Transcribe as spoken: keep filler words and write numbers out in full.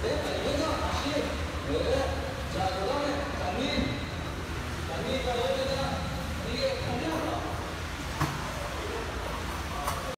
네, 자, 이현상 다시. 네. 자, 그 다음에 장민. 장민, 자, 여기